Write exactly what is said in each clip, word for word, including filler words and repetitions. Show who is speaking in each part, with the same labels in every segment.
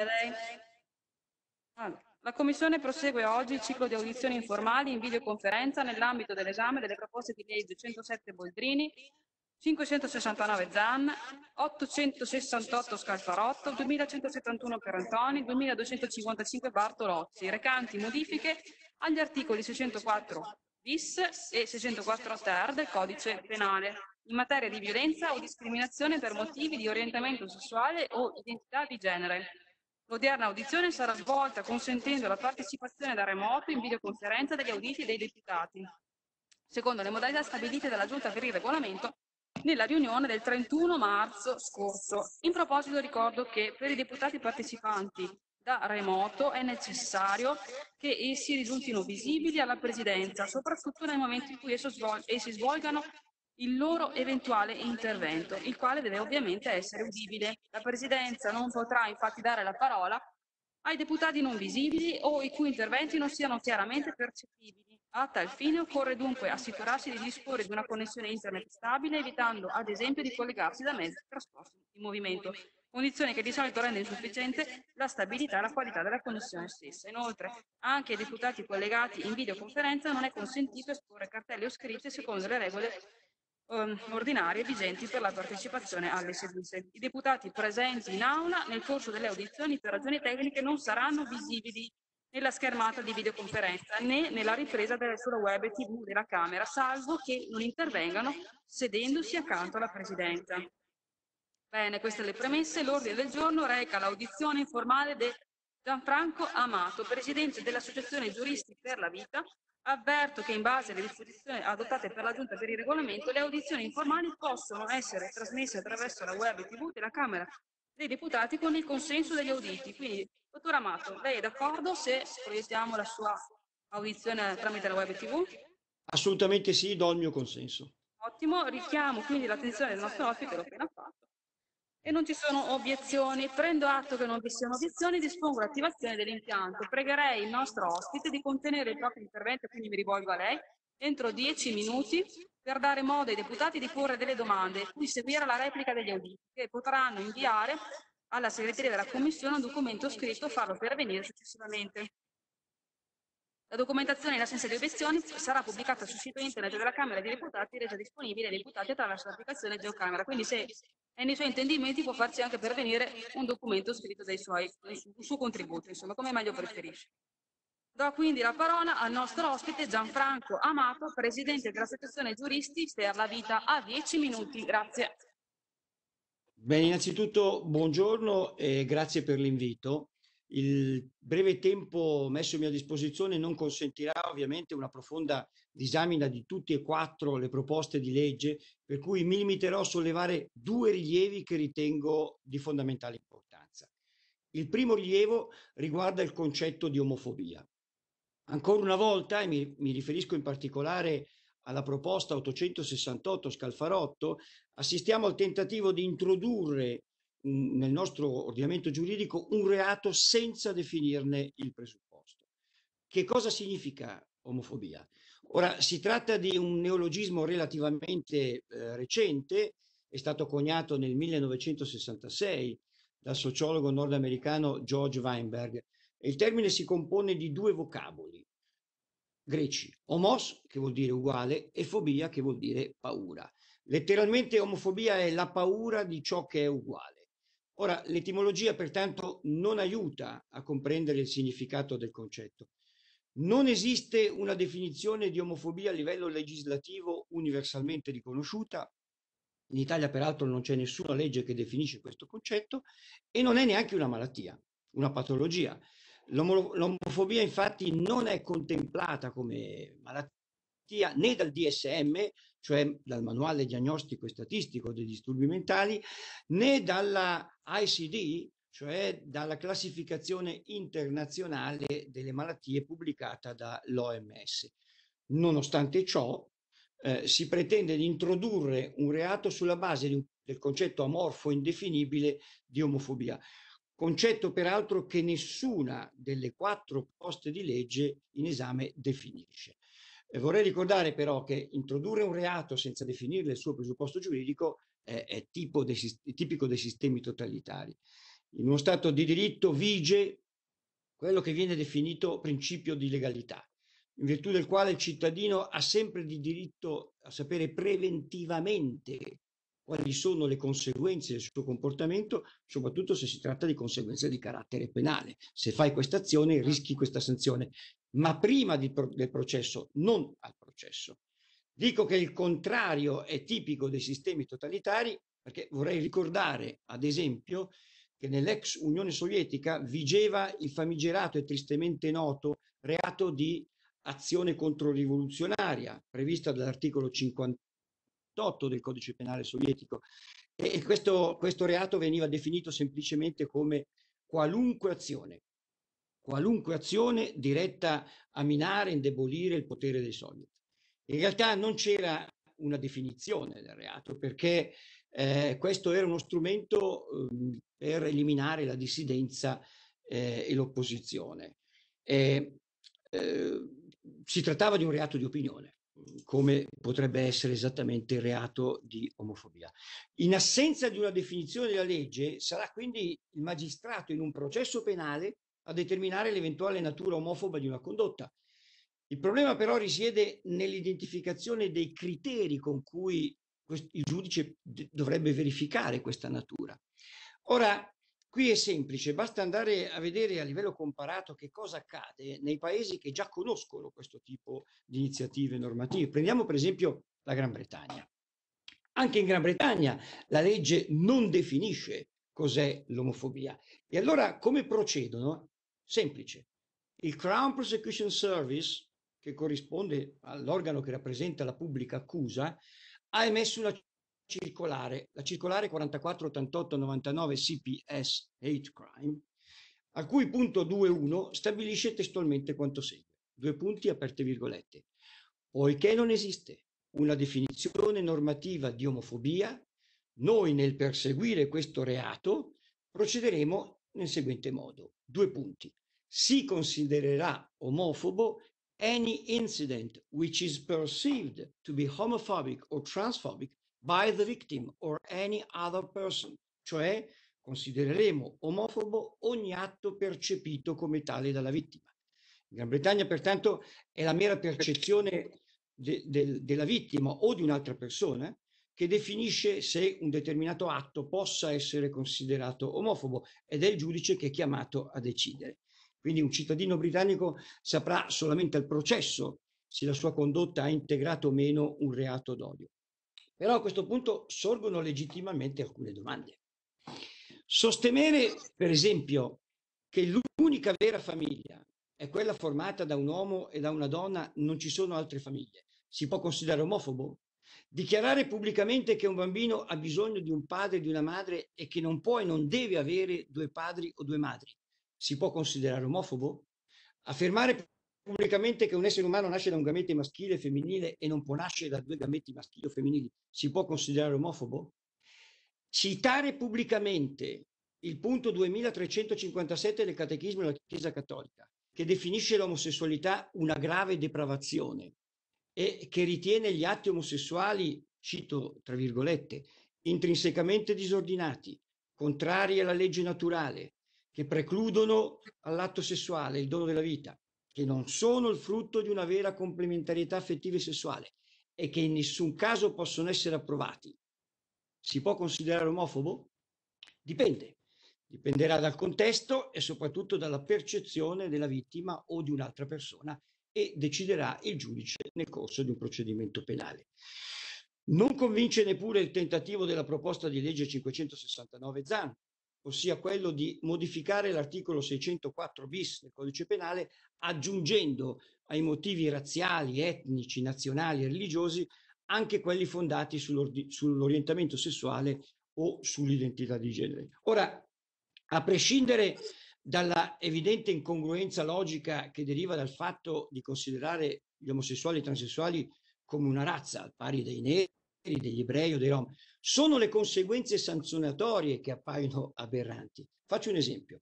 Speaker 1: lei. Allora, la Commissione prosegue oggi il ciclo di audizioni informali in videoconferenza nell'ambito dell'esame delle proposte di legge centosette Boldrini, cinquecentosessantanove Zan, ottocentosessantotto Scalfarotto, duemilacentosettantuno Perantoni, duemiladuecentocinquantacinque Bartolozzi, recanti modifiche agli articoli seicentoquattro bis e seicentoquattro ter del Codice Penale in materia di violenza o discriminazione per motivi di orientamento sessuale o identità di genere. L'odierna audizione sarà svolta consentendo la partecipazione da remoto in videoconferenza degli auditi dei deputati, secondo le modalità stabilite dalla Giunta per il Regolamento nella riunione del trentuno marzo scorso. In proposito ricordo che per i deputati partecipanti da remoto è necessario che essi risultino visibili alla Presidenza, soprattutto nel momento in cui esso svol- essi svolgano il loro eventuale intervento, il quale deve ovviamente essere udibile. La Presidenza non potrà infatti dare la parola ai deputati non visibili o i cui interventi non siano chiaramente percepibili. A tal fine occorre dunque assicurarsi di disporre di una connessione internet stabile, evitando ad esempio di collegarsi da mezzi di trasporto in movimento, condizione che di solito rende insufficiente la stabilità e la qualità della connessione stessa. Inoltre, anche ai deputati collegati in videoconferenza non è consentito esporre cartelli o scritte secondo le regole Um, ordinarie vigenti per la partecipazione alle sedute. I deputati presenti in aula nel corso delle audizioni per ragioni tecniche non saranno visibili nella schermata di videoconferenza né nella ripresa della, sulla web tivù della Camera, salvo che non intervengano sedendosi accanto alla Presidenza. Bene, queste le premesse. L'ordine del giorno reca l'audizione informale di Gianfranco Amato, Presidente dell'Associazione Giuristi per la Vita. Avverto che in base alle disposizioni adottate per la Giunta per il Regolamento, le audizioni informali possono essere trasmesse attraverso la web tivù della Camera dei Deputati con il consenso degli auditi. Quindi, dottor Amato, lei è d'accordo se proiettiamo la sua audizione tramite la web tivù?
Speaker 2: Assolutamente sì, do il mio consenso.
Speaker 1: Ottimo, richiamo quindi l'attenzione del nostro ospite, l'ho appena fatto. E non ci sono obiezioni. Prendo atto che non vi siano obiezioni, dispongo l'attivazione dell'impianto. Pregherei il nostro ospite di contenere il proprio intervento, quindi mi rivolgo a lei, entro dieci minuti per dare modo ai deputati di porre delle domande, cui seguire la replica degli auditi, che potranno inviare alla segreteria della Commissione un documento scritto e farlo pervenire successivamente. La documentazione in assenza di obiezioni sarà pubblicata sul sito internet della Camera dei Deputati e resa disponibile ai deputati attraverso l'applicazione GeoCamera. Quindi se è nei suoi intendimenti può farci anche pervenire un documento scritto dai suoi, un suo contributo, insomma, come meglio preferisce. Do quindi la parola al nostro ospite Gianfranco Amato, Presidente dell'Associazione Giuristi per la Vita, a dieci minuti. Grazie.
Speaker 2: Bene, innanzitutto buongiorno e grazie per l'invito. Il breve tempo messo a mia disposizione non consentirà ovviamente una profonda disamina di tutte e quattro le proposte di legge, per cui mi limiterò a sollevare due rilievi che ritengo di fondamentale importanza. Il primo rilievo riguarda il concetto di omofobia. Ancora una volta, e mi, mi riferisco in particolare alla proposta ottocentosessantotto Scalfarotto, assistiamo al tentativo di introdurre mh, nel nostro ordinamento giuridico un reato senza definirne il presupposto. Che cosa significa omofobia? Ora, si tratta di un neologismo relativamente eh, recente, è stato coniato nel millenovecentosessantasei dal sociologo nordamericano George Weinberg. Il termine si compone di due vocaboli greci, homos, che vuol dire uguale, e fobia, che vuol dire paura. Letteralmente omofobia è la paura di ciò che è uguale. Ora, l'etimologia pertanto non aiuta a comprendere il significato del concetto. Non esiste una definizione di omofobia a livello legislativo universalmente riconosciuta. In Italia, peraltro, non c'è nessuna legge che definisce questo concetto e non è neanche una malattia, una patologia. L'omofobia infatti non è contemplata come malattia né dal D S M, cioè dal manuale diagnostico e statistico dei disturbi mentali, né dalla I C D, cioè dalla classificazione internazionale delle malattie pubblicata dall'O M S. Nonostante ciò, eh, si pretende di introdurre un reato sulla base di un, del concetto amorfo indefinibile di omofobia. Concetto peraltro che nessuna delle quattro proposte di legge in esame definisce. Eh, vorrei ricordare però che introdurre un reato senza definirne il suo presupposto giuridico eh, è tipo dei, tipico dei sistemi totalitari. In uno Stato di diritto vige quello che viene definito principio di legalità, in virtù del quale il cittadino ha sempre di diritto a sapere preventivamente quali sono le conseguenze del suo comportamento, soprattutto se si tratta di conseguenze di carattere penale. Se fai questa azione rischi questa sanzione, ma prima di, del processo, non al processo. Dico che il contrario è tipico dei sistemi totalitari perché vorrei ricordare, ad esempio, che nell'ex Unione Sovietica vigeva il famigerato e tristemente noto reato di azione controrivoluzionaria, prevista dall'articolo cinquantotto del Codice Penale sovietico. E questo, questo reato veniva definito semplicemente come qualunque azione, qualunque azione diretta a minare, indebolire il potere dei soviet. In realtà non c'era una definizione del reato perché eh, questo era uno strumento eh, per eliminare la dissidenza eh, e l'opposizione. Eh, eh, si trattava di un reato di opinione, come potrebbe essere esattamente il reato di omofobia. In assenza di una definizione della legge, sarà quindi il magistrato in un processo penale a determinare l'eventuale natura omofoba di una condotta. Il problema però risiede nell'identificazione dei criteri con cui il giudice dovrebbe verificare questa natura. Ora, qui è semplice, basta andare a vedere a livello comparato che cosa accade nei paesi che già conoscono questo tipo di iniziative normative. Prendiamo per esempio la Gran Bretagna. Anche in Gran Bretagna la legge non definisce cos'è l'omofobia. E allora come procedono? Semplice. Il Crown Prosecution Service, che corrisponde all'organo che rappresenta la pubblica accusa, ha emesso una circolare, la circolare quarantaquattro ottantotto novantanove C P S Hate Crime, al cui punto due punto uno stabilisce testualmente quanto segue. Due punti, aperte virgolette. Poiché non esiste una definizione normativa di omofobia, noi nel perseguire questo reato procederemo nel seguente modo. Due punti. Si considererà omofobo any incident which is perceived to be homophobic or transphobic by the victim or any other person, cioè considereremo omofobo ogni atto percepito come tale dalla vittima. In Gran Bretagna, pertanto, è la mera percezione de, de, della vittima o di un'altra persona che definisce se un determinato atto possa essere considerato omofobo ed è il giudice che è chiamato a decidere. Quindi un cittadino britannico saprà solamente al processo se la sua condotta ha integrato o meno un reato d'odio. Però a questo punto sorgono legittimamente alcune domande. Sostenere, per esempio, che l'unica vera famiglia è quella formata da un uomo e da una donna, non ci sono altre famiglie, si può considerare omofobo? Dichiarare pubblicamente che un bambino ha bisogno di un padre e di una madre e che non può e non deve avere due padri o due madri, si può considerare omofobo? Affermare pubblicamente che un essere umano nasce da un gamete maschile e femminile e non può nascere da due gametti maschili o femminili, si può considerare omofobo? Citare pubblicamente il punto duemilatrecentocinquantasette del Catechismo della Chiesa Cattolica, che definisce l'omosessualità una grave depravazione e che ritiene gli atti omosessuali, cito tra virgolette, intrinsecamente disordinati, contrari alla legge naturale, che precludono all'atto sessuale il dono della vita, che non sono il frutto di una vera complementarietà affettiva e sessuale e che in nessun caso possono essere approvati. Si può considerare omofobo? Dipende. Dipenderà dal contesto e soprattutto dalla percezione della vittima o di un'altra persona e deciderà il giudice nel corso di un procedimento penale. Non convince neppure il tentativo della proposta di legge cinquecentosessantanove Zan, ossia quello di modificare l'articolo seicentoquattro bis del Codice Penale aggiungendo ai motivi razziali, etnici, nazionali e religiosi anche quelli fondati sull'orientamento sessuale o sull'identità di genere. Ora, a prescindere dalla evidente incongruenza logica che deriva dal fatto di considerare gli omosessuali e transessuali come una razza, al pari dei neri, degli ebrei o dei rom, sono le conseguenze sanzionatorie che appaiono aberranti. Faccio un esempio.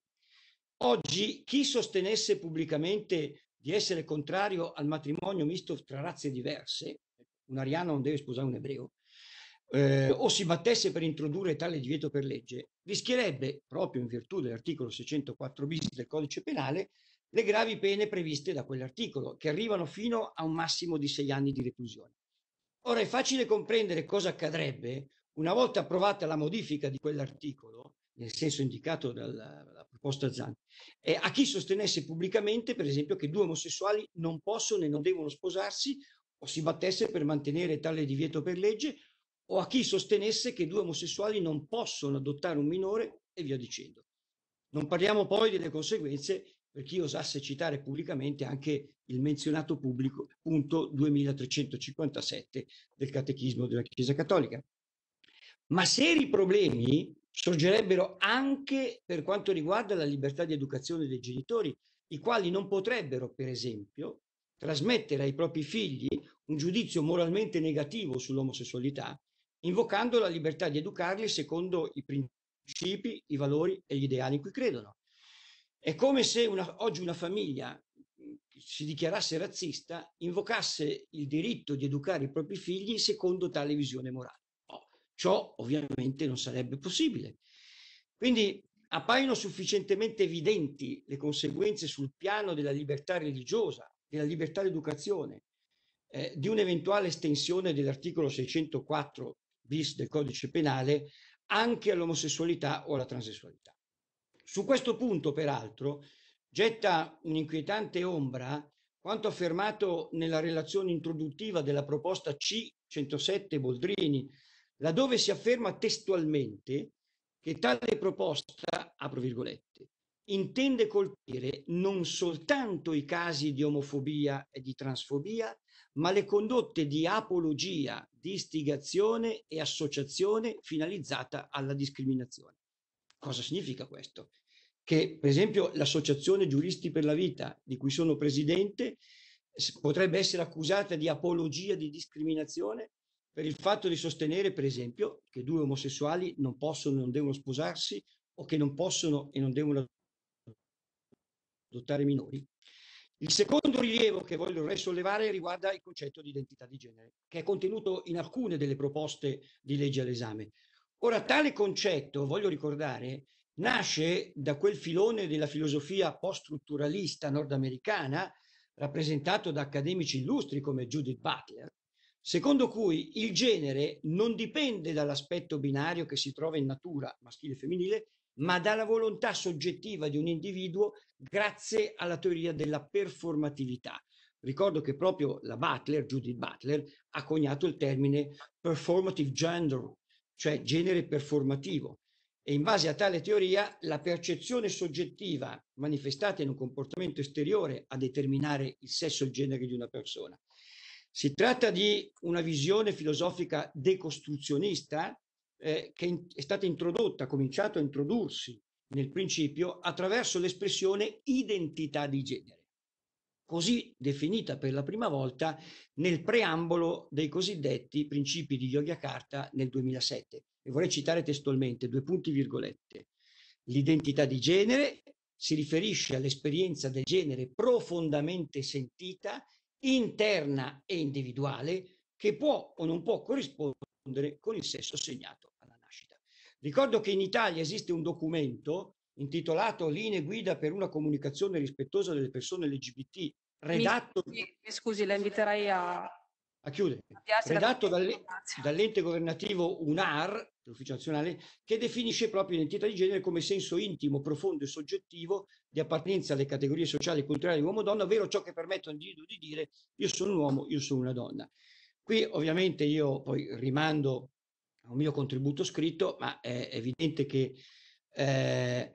Speaker 2: Oggi chi sostenesse pubblicamente di essere contrario al matrimonio misto tra razze diverse, un ariano non deve sposare un ebreo, eh, o si battesse per introdurre tale divieto per legge, rischierebbe, proprio in virtù dell'articolo seicentoquattro bis del Codice Penale, le gravi pene previste da quell'articolo, che arrivano fino a un massimo di sei anni di reclusione. Ora è facile comprendere cosa accadrebbe una volta approvata la modifica di quell'articolo, nel senso indicato dalla, dalla proposta Zan, eh, a chi sostenesse pubblicamente, per esempio, che due omosessuali non possono e non devono sposarsi o si battesse per mantenere tale divieto per legge, o a chi sostenesse che due omosessuali non possono adottare un minore e via dicendo. Non parliamo poi delle conseguenze per chi osasse citare pubblicamente anche il menzionato pubblico punto duemilatrecentocinquantasette del Catechismo della Chiesa Cattolica. Ma seri problemi sorgerebbero anche per quanto riguarda la libertà di educazione dei genitori, i quali non potrebbero, per esempio, trasmettere ai propri figli un giudizio moralmente negativo sull'omosessualità, invocando la libertà di educarli secondo i principi, i valori e gli ideali in cui credono. È come se una, oggi una famiglia si dichiarasse razzista, invocasse il diritto di educare i propri figli secondo tale visione morale. Oh, ciò ovviamente non sarebbe possibile. Quindi appaiono sufficientemente evidenti le conseguenze sul piano della libertà religiosa, della libertà d'educazione, eh, di un'eventuale estensione dell'articolo seicentoquattro bis del Codice Penale anche all'omosessualità o alla transessualità. Su questo punto, peraltro, getta un'inquietante ombra quanto affermato nella relazione introduttiva della proposta C centosette Boldrini, laddove si afferma testualmente che tale proposta, apro virgolette, intende colpire non soltanto i casi di omofobia e di transfobia, ma le condotte di apologia, di istigazione e associazione finalizzata alla discriminazione. Cosa significa questo? Che, per esempio, l'Associazione Giuristi per la Vita, di cui sono presidente, potrebbe essere accusata di apologia di discriminazione per il fatto di sostenere, per esempio, che due omosessuali non possono e non devono sposarsi o che non possono e non devono adottare minori. Il secondo rilievo che voglio sollevare riguarda il concetto di identità di genere, che è contenuto in alcune delle proposte di legge all'esame. Ora, tale concetto, voglio ricordare, nasce da quel filone della filosofia post-strutturalista nordamericana, rappresentato da accademici illustri come Judith Butler, secondo cui il genere non dipende dall'aspetto binario che si trova in natura, maschile e femminile, ma dalla volontà soggettiva di un individuo grazie alla teoria della performatività. Ricordo che proprio la Butler, Judith Butler, ha coniato il termine performative gender, cioè genere performativo. E in base a tale teoria la percezione soggettiva manifestata in un comportamento esteriore a determinare il sesso e il genere di una persona. Si tratta di una visione filosofica decostruzionista eh, che in, è stata introdotta, ha cominciato a introdursi nel principio attraverso l'espressione identità di genere, così definita per la prima volta nel preambolo dei cosiddetti principi di Yogyakarta nel duemilasette. E vorrei citare testualmente, due punti virgolette. L'identità di genere si riferisce all'esperienza del genere profondamente sentita, interna e individuale, che può o non può corrispondere con il sesso assegnato alla nascita. Ricordo che in Italia esiste un documento intitolato Linee guida per una comunicazione rispettosa delle persone L G B T, redatto...
Speaker 1: Mi scusi, mi scusi, la inviterei a...
Speaker 2: a chiudere, redatto dalle, dall'ente governativo U N A R, l'Ufficio Nazionale, che definisce proprio l'identità di genere come senso intimo, profondo e soggettivo di appartenenza alle categorie sociali e culturali uomo-donna, ovvero ciò che permette all'individuo di dire io sono un uomo, io sono una donna. Qui ovviamente io poi rimando a un mio contributo scritto, ma è evidente che eh,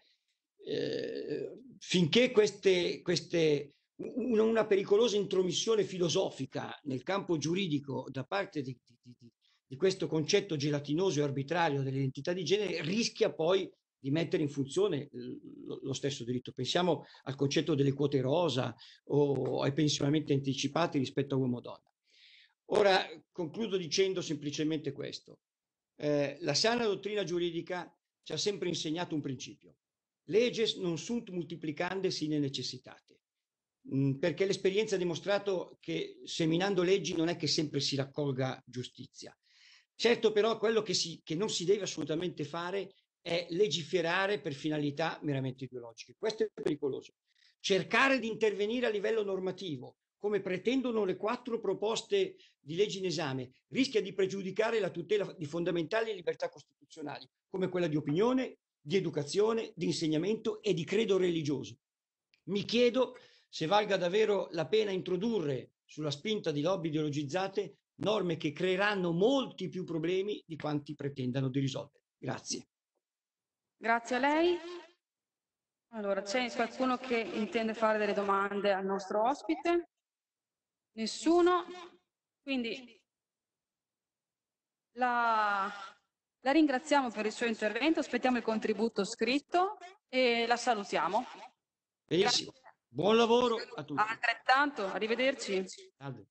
Speaker 2: eh, finché queste, queste una, una pericolosa intromissione filosofica nel campo giuridico da parte di, di, di, di questo concetto gelatinoso e arbitrario dell'identità di genere rischia poi di mettere in funzione lo, lo stesso diritto. Pensiamo al concetto delle quote rosa o ai pensionamenti anticipati rispetto a uomo-donna. Ora concludo dicendo semplicemente questo. Eh, la sana dottrina giuridica ci ha sempre insegnato un principio. Leges non sunt multiplicande sine necessitate. Perché l'esperienza ha dimostrato che seminando leggi non è che sempre si raccolga giustizia. Certo però quello che, si, che non si deve assolutamente fare è legiferare per finalità meramente ideologiche. Questo è pericoloso. Cercare di intervenire a livello normativo, come pretendono le quattro proposte di legge in esame, rischia di pregiudicare la tutela di fondamentali libertà costituzionali, come quella di opinione, di educazione, di insegnamento e di credo religioso. Mi chiedo se valga davvero la pena introdurre, sulla spinta di lobby ideologizzate, norme che creeranno molti più problemi di quanti pretendano di risolvere. Grazie.
Speaker 1: Grazie a lei. Allora, c'è qualcuno che intende fare delle domande al nostro ospite? Nessuno? Quindi la, la ringraziamo per il suo intervento, aspettiamo il contributo scritto e la salutiamo.
Speaker 2: Benissimo.
Speaker 1: Grazie.
Speaker 2: Buon lavoro a tutti.
Speaker 1: Altrettanto, arrivederci.
Speaker 2: Salve.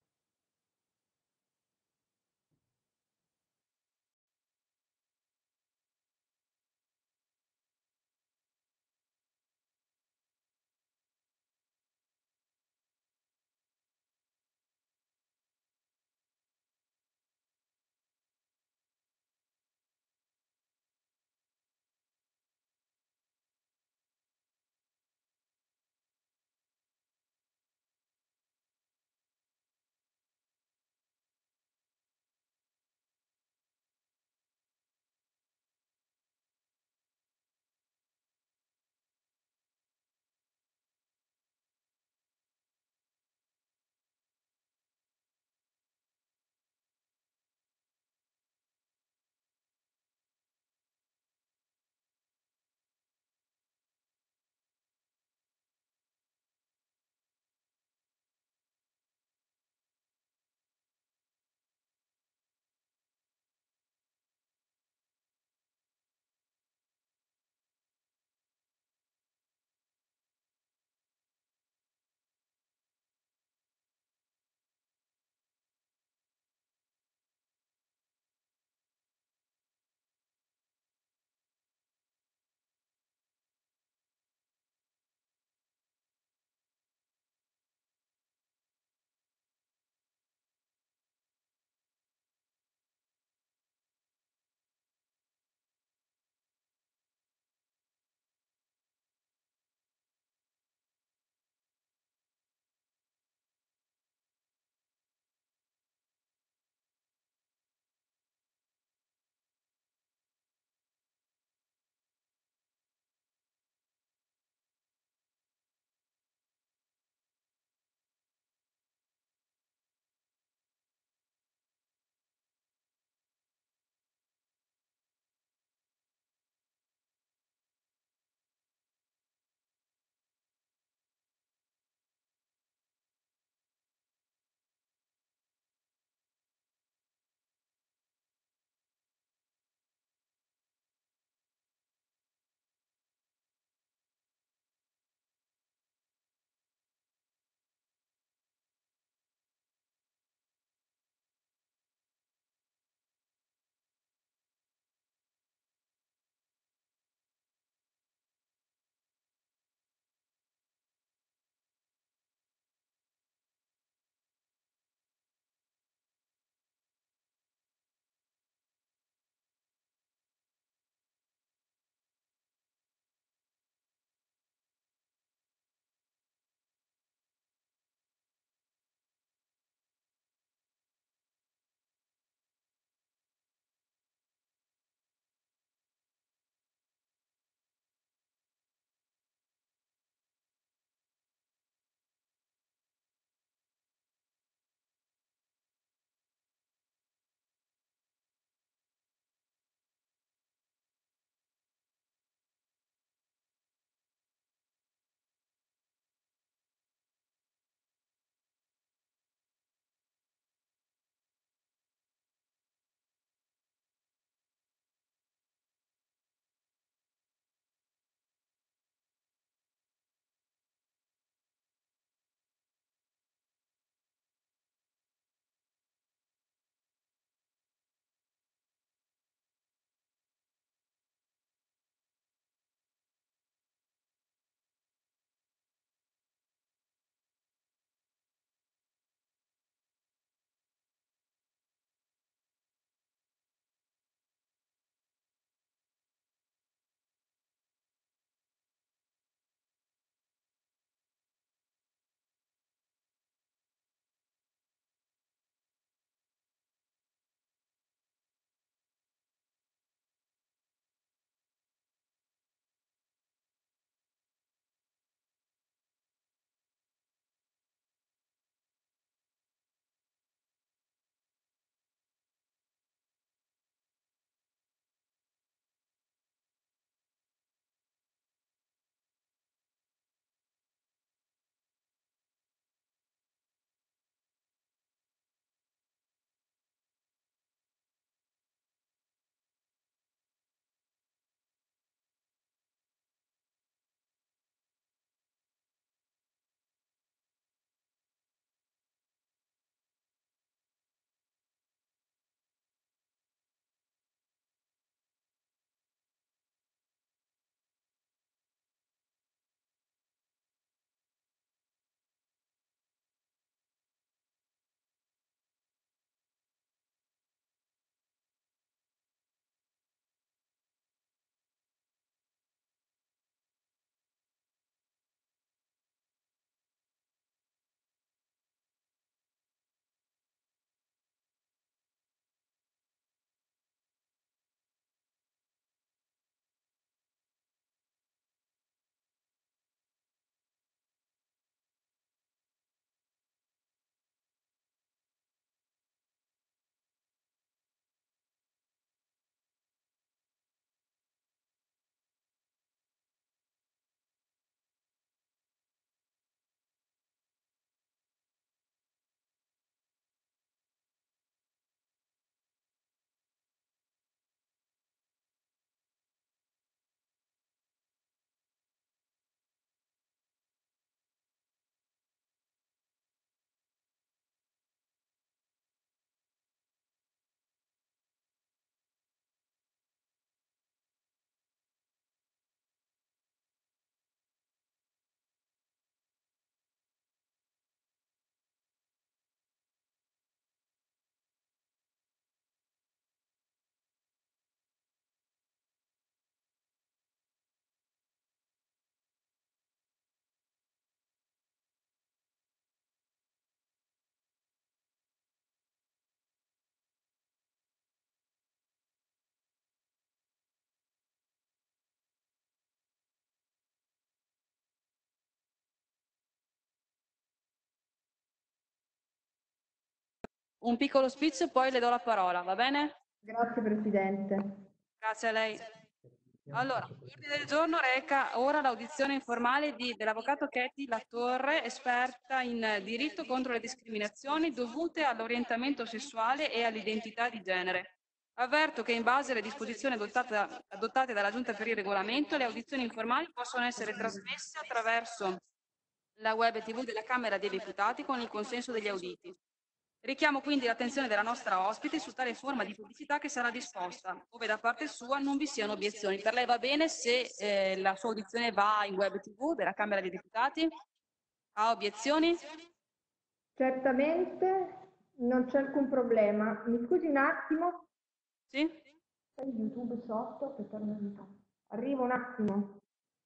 Speaker 1: un piccolo speech, poi le do la parola, va bene?
Speaker 3: Grazie Presidente.
Speaker 1: Grazie a lei. Allora, l'ordine del giorno reca ora l'audizione informale di- dell'avvocato Katie Latorre, esperta in diritto contro le discriminazioni dovute all'orientamento sessuale e all'identità di genere. Avverto che in base alle disposizioni adottate, da- adottate dalla Giunta per il Regolamento, le audizioni informali possono essere trasmesse attraverso la web tivù della Camera dei Deputati con il consenso degli auditi. Richiamo quindi l'attenzione della nostra ospite su tale forma di pubblicità che sarà disposta, ove da parte sua non vi siano obiezioni. Per lei va bene se eh, la sua audizione va in web tivù della Camera dei Deputati? Ha obiezioni?
Speaker 3: Certamente non c'è alcun problema. Mi scusi un attimo.
Speaker 1: Sì?
Speaker 3: C'è YouTube sotto che torna in casa. Arrivo un attimo.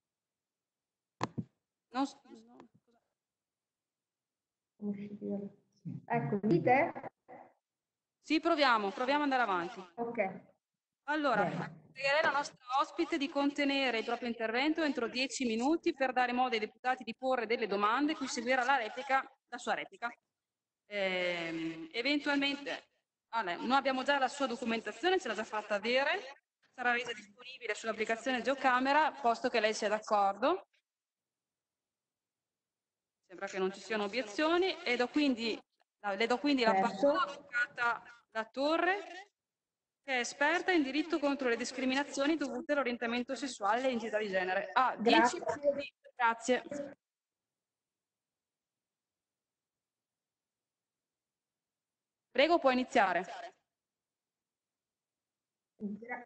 Speaker 1: Non s- no.
Speaker 3: Siamo usciti da- Ecco, dite?
Speaker 1: Sì, proviamo, proviamo ad andare avanti.
Speaker 3: Ok.
Speaker 1: Allora,
Speaker 3: Bene.
Speaker 1: pregherei la nostra ospite di contenere il proprio intervento entro dieci minuti per dare modo ai deputati di porre delle domande, cui seguirà la replica, la sua replica. Ehm, eventualmente, ah, lei- noi abbiamo già la sua documentazione, ce l'ha già fatta avere, sarà resa disponibile sull'applicazione Geocamera, posto che lei sia d'accordo. Sembra che non ci siano obiezioni e do quindi, le do quindi la
Speaker 3: Certo.
Speaker 1: parola all'avvocata Latorre, che è esperta in diritto contro le discriminazioni dovute all'orientamento sessuale e all'identità di genere. Ah, dieci
Speaker 3: Grazie.
Speaker 1: minuti. Grazie. Prego, può iniziare.
Speaker 3: Gra-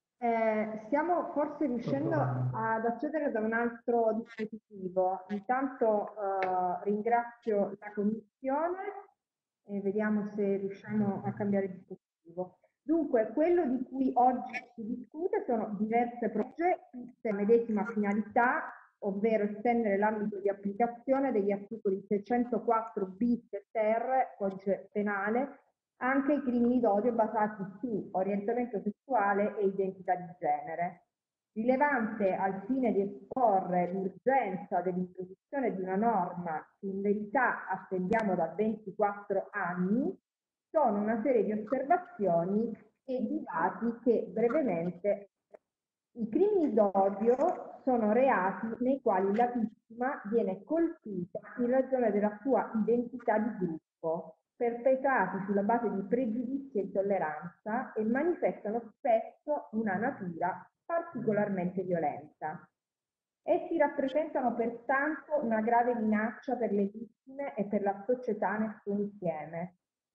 Speaker 3: eh, stiamo forse riuscendo ad accedere da un altro dispositivo. Intanto eh, ringrazio la Commissione e vediamo se riusciamo a cambiare dispositivo. Dunque, quello di cui oggi si discute sono diverse proposte, tutte medesima finalità, ovvero estendere l'ambito di applicazione degli articoli seicentoquattro bis e ter, codice penale, anche i crimini d'odio basati su orientamento sessuale e identità di genere. Rilevante al fine di esporre l'urgenza dell'introduzione di una norma che in verità attendiamo da ventiquattro anni, sono una serie di osservazioni e di dati che brevemente. I crimini d'odio sono reati nei quali la vittima viene colpita in ragione della sua identità di gruppo, perpetrati sulla base di pregiudizi e intolleranza e manifestano spesso una natura particolarmente violenta. Essi rappresentano pertanto una grave minaccia per le vittime e per la società nel suo insieme.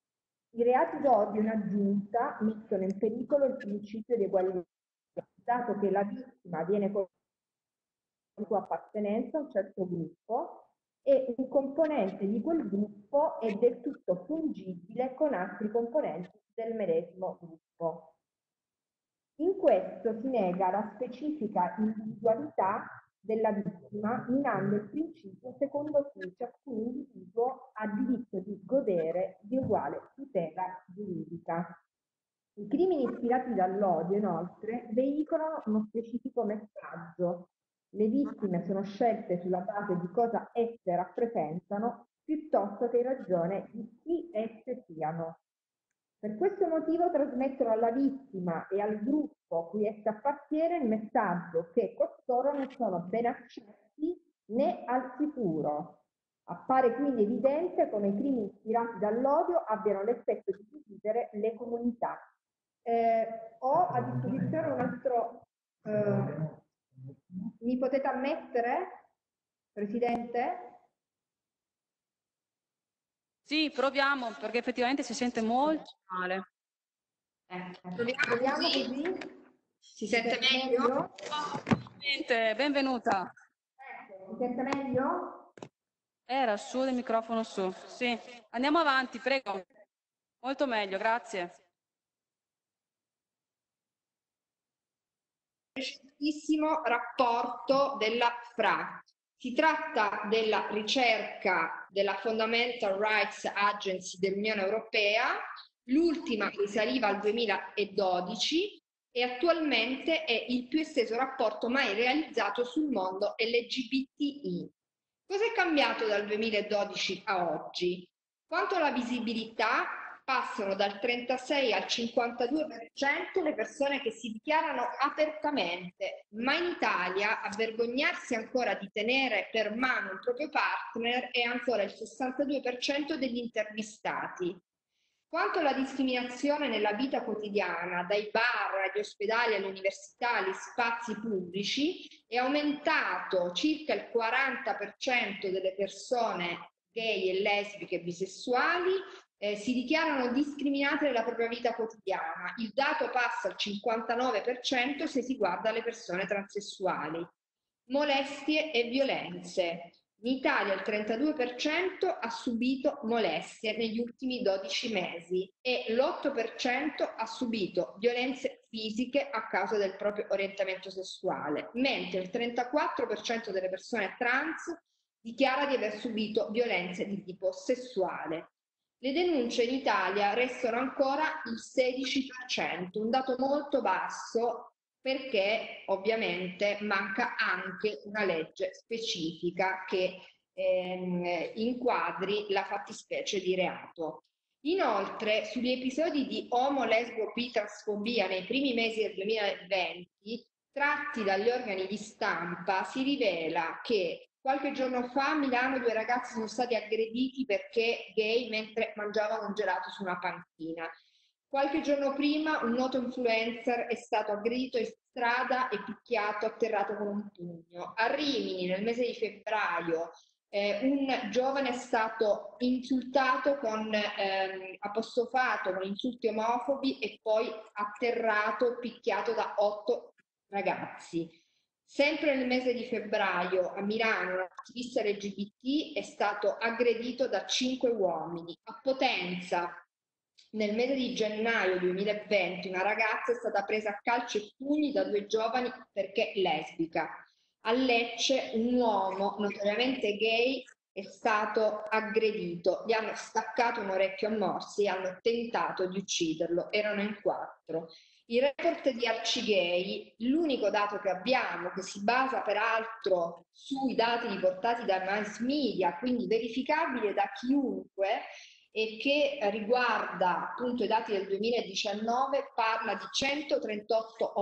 Speaker 3: I reati d'odio in aggiunta mettono in pericolo il principio di eguaglianza, dato che la vittima viene con la sua appartenenza a un certo gruppo e un componente di quel gruppo è del tutto fungibile con altri componenti del medesimo gruppo. In questo si nega la specifica individualità della vittima, minando il principio secondo cui ciascun individuo ha diritto di godere di uguale tutela giuridica. I crimini ispirati dall'odio, inoltre, veicolano uno specifico messaggio. Le vittime sono scelte sulla base di cosa esse rappresentano, piuttosto che in ragione di chi esse siano. Per questo motivo trasmettono alla vittima e al gruppo a cui essa appartiene il messaggio che costoro non sono ben accetti né al sicuro. Appare quindi evidente come i crimini ispirati dall'odio abbiano l'effetto di dividere le comunità. Eh, ho a disposizione un altro... Eh, mi potete ammettere, Presidente?
Speaker 1: Sì, proviamo, perché effettivamente si sente molto male.
Speaker 3: Eh, proviamo così? Si sente meglio?
Speaker 1: Benvenuta. Benvenuta.
Speaker 3: Ecco, si sente meglio?
Speaker 1: Era su del microfono su. Sì. Andiamo avanti, prego. Molto meglio, grazie.
Speaker 3: Recentissimo rapporto della F R A. Si tratta della ricerca della Fundamental Rights Agency dell'Unione Europea, l'ultima risaliva al duemiladodici e attualmente è il più esteso rapporto mai realizzato sul mondo L G B T I. Cosa è cambiato dal duemiladodici a oggi? Quanto alla visibilità, passano dal trentasei al cinquantadue per cento le persone che si dichiarano apertamente, ma in Italia a vergognarsi ancora di tenere per mano il proprio partner è ancora il sessantadue per cento degli intervistati. Quanto alla discriminazione nella vita quotidiana, dai bar agli ospedali alle università agli spazi pubblici, è aumentato circa il quaranta per cento delle persone gay e lesbiche e bisessuali eh, si dichiarano discriminate nella propria vita quotidiana. Il dato passa al cinquantanove per cento se si guarda le persone transessuali. Molestie e violenze. In Italia il trentadue per cento ha subito molestie negli ultimi dodici mesi e l'otto per cento ha subito violenze fisiche a causa del proprio orientamento sessuale, mentre il trentaquattro per cento delle persone trans dichiara di aver subito violenze di tipo sessuale. Le denunce in Italia restano ancora il sedici per cento, un dato molto basso perché ovviamente manca anche una legge specifica che ehm, inquadri la fattispecie di reato. Inoltre, sugli episodi di omo, lesbo, bi, transfobia nei primi mesi del duemilaventi, tratti dagli organi di stampa, si rivela che qualche giorno fa a Milano due ragazzi sono stati aggrediti perché gay mentre mangiavano un gelato su una panchina. Qualche giorno prima un noto influencer è stato aggredito in strada e picchiato, atterrato con un pugno. A Rimini, nel mese di febbraio, eh, un giovane è stato insultato, con, ehm, apostrofato con insulti omofobi e poi atterrato, picchiato da otto ragazzi. Sempre nel mese di febbraio a Milano un attivista L G B T è stato aggredito da cinque uomini. A Potenza, nel mese di gennaio duemilaventi, una ragazza è stata presa a calci e pugni da due giovani perché lesbica. A Lecce un uomo notoriamente gay è stato aggredito, gli hanno staccato un orecchio a morsi e hanno tentato di ucciderlo, erano in quattro. Il report di Arcigay, l'unico dato che abbiamo, che si basa peraltro sui dati riportati dai mass media, quindi verificabile da chiunque, e che riguarda appunto i dati del duemiladiciannove, parla di centotrentotto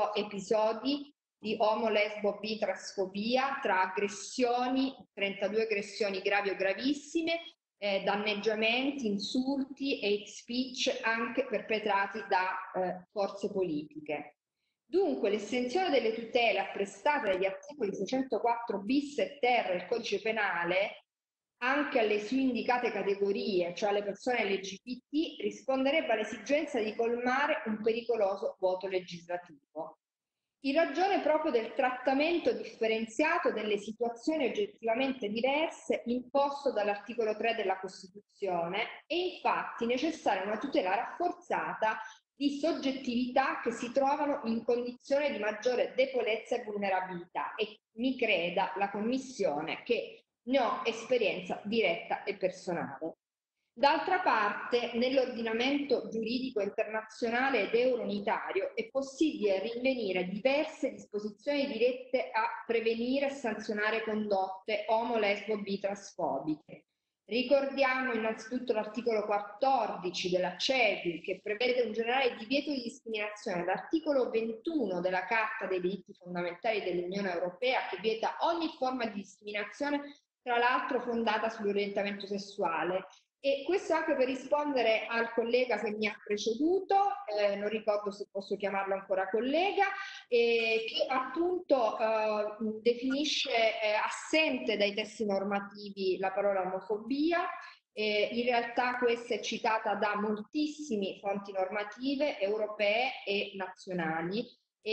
Speaker 3: episodi di omo, lesbo, bi, transfobia, tra aggressioni, trentadue aggressioni gravi o gravissime, eh, danneggiamenti, insulti e hate speech anche perpetrati da eh, forze politiche. Dunque l'estensione delle tutele apprestate dagli articoli seicentoquattro bis e ter del codice penale anche alle su indicate categorie, cioè alle persone L G B T, risponderebbe all'esigenza di colmare un pericoloso vuoto legislativo. In ragione proprio del trattamento differenziato delle situazioni oggettivamente diverse imposto dall'articolo tre della Costituzione, è infatti necessaria una tutela rafforzata di soggettività che si trovano in condizione di maggiore debolezza e vulnerabilità, e mi creda la Commissione che ne ho esperienza diretta e personale. D'altra parte, nell'ordinamento giuridico internazionale ed euro-unitario è possibile rinvenire diverse disposizioni dirette a prevenire e sanzionare condotte omo, lesbo, bi, transfobiche. Ricordiamo innanzitutto l'articolo quattordici della C E D U, che prevede un generale divieto di discriminazione, l'articolo ventuno della Carta dei diritti fondamentali dell'Unione Europea, che vieta ogni forma di discriminazione, tra l'altro fondata sull'orientamento sessuale. E questo anche per rispondere al collega che mi ha preceduto, eh, non ricordo se posso chiamarlo ancora collega, eh, che appunto eh, definisce eh, assente dai testi normativi la parola omofobia. Eh, in realtà questa è citata da moltissime fonti normative europee e nazionali,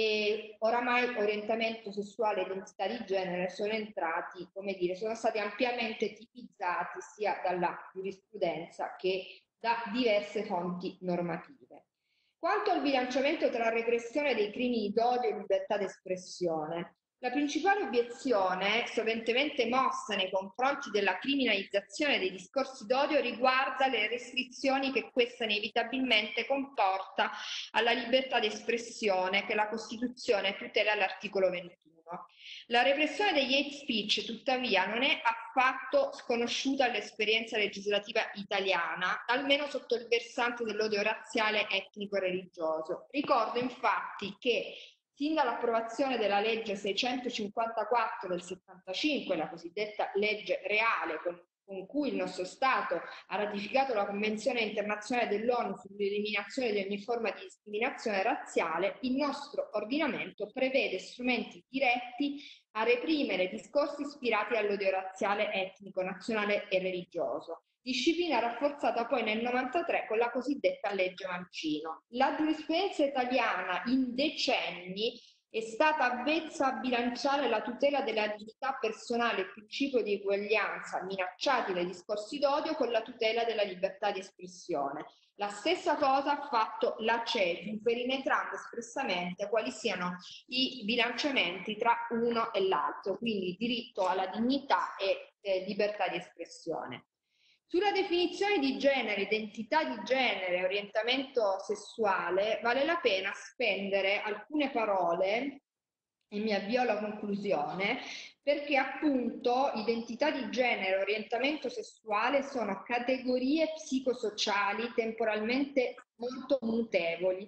Speaker 3: e oramai orientamento sessuale e identità di genere sono entrati, come dire, sono stati ampiamente tipizzati sia dalla giurisprudenza che da diverse fonti normative. Quanto al bilanciamento tra repressione dei crimini d'odio e libertà d'espressione, la principale obiezione soventemente mossa nei confronti della criminalizzazione dei discorsi d'odio riguarda le restrizioni che questa inevitabilmente comporta alla libertà di espressione che la Costituzione tutela all'articolo ventuno. La repressione degli hate speech, tuttavia, non è affatto sconosciuta all'esperienza legislativa italiana, almeno sotto il versante dell'odio razziale, etnico e religioso. Ricordo infatti che sin dall'approvazione della legge seicentocinquantaquattro del settantacinque, la cosiddetta legge reale, con, con cui il nostro Stato ha ratificato la Convenzione internazionale dell'ONU sull'eliminazione di ogni forma di discriminazione razziale, il nostro ordinamento prevede strumenti diretti a reprimere discorsi ispirati all'odio razziale, etnico, nazionale e religioso. Disciplina rafforzata poi nel novantatré con la cosiddetta legge Mancino. La giurisprudenza italiana in decenni è stata avvezza a bilanciare la tutela della dignità personale e il principio di eguaglianza minacciati dai discorsi d'odio con la tutela della libertà di espressione. La stessa cosa ha fatto la CEDU, perimetrando espressamente quali siano i bilanciamenti tra uno e l'altro, quindi diritto alla dignità e eh, libertà di espressione. Sulla definizione di genere, identità di genere, orientamento sessuale, vale la pena spendere alcune parole, e mi avvio alla conclusione, perché appunto identità di genere, orientamento sessuale sono categorie psicosociali temporalmente molto mutevoli.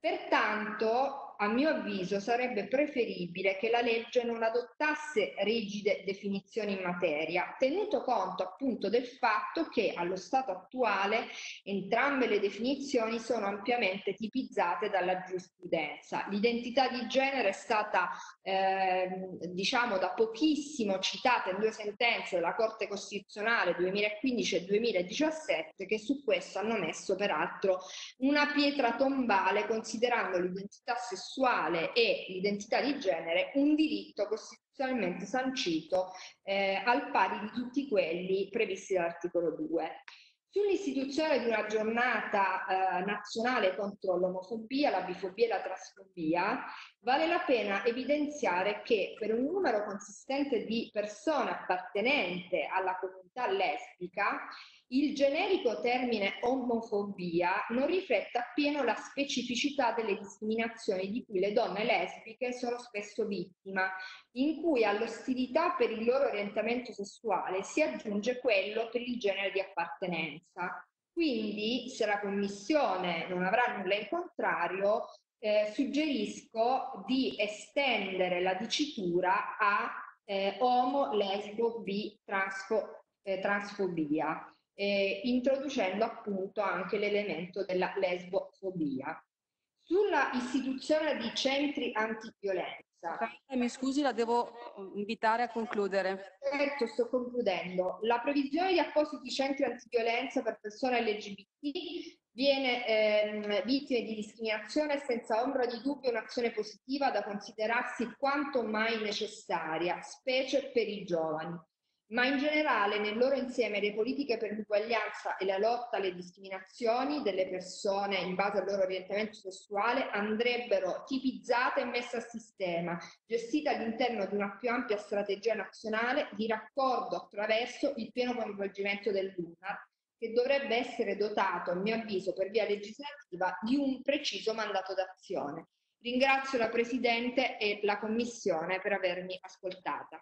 Speaker 3: Pertanto, a mio avviso, sarebbe preferibile che la legge non adottasse rigide definizioni in materia, tenuto conto appunto del fatto che allo stato attuale entrambe le definizioni sono ampiamente tipizzate dalla giurisprudenza. L'identità di genere è stata eh, diciamo da pochissimo citata in due sentenze della Corte Costituzionale duemilaquindici e duemiladiciassette, che su questo hanno messo peraltro una pietra tombale, considerando l'identità sessuale e l'identità di genere un diritto costituzionalmente sancito eh, al pari di tutti quelli previsti dall'articolo due. Sull'istituzione di una giornata eh, nazionale contro l'omofobia, la bifobia e la transfobia, vale la pena evidenziare che per un numero consistente di persone appartenenti alla comunità lesbica, il generico termine omofobia non riflette appieno la specificità delle discriminazioni di cui le donne lesbiche sono spesso vittima, in cui all'ostilità per il loro orientamento sessuale si aggiunge quello per il genere di appartenenza. Quindi, se la Commissione non avrà nulla in contrario, eh, suggerisco di estendere la dicitura a eh, omo, lesbo, bi, transfo, eh, transfobia. Eh, introducendo appunto anche l'elemento della lesbofobia. Sulla istituzione di centri antiviolenza.
Speaker 1: Mi scusi, la devo invitare a concludere.
Speaker 3: Certo, sto concludendo. La previsione di appositi centri antiviolenza per persone L G B T viene ehm, vittime di discriminazione senza ombra di dubbio un'azione positiva da considerarsi quanto mai necessaria, specie per i giovani. Ma in generale nel loro insieme le politiche per l'uguaglianza e la lotta alle discriminazioni delle persone in base al loro orientamento sessuale andrebbero tipizzate e messe a sistema, gestite all'interno di una più ampia strategia nazionale di raccordo attraverso il pieno coinvolgimento dell'U N A R, che dovrebbe essere dotato, a mio avviso, per via legislativa, di un preciso mandato d'azione. Ringrazio la Presidente e la Commissione per avermi ascoltata.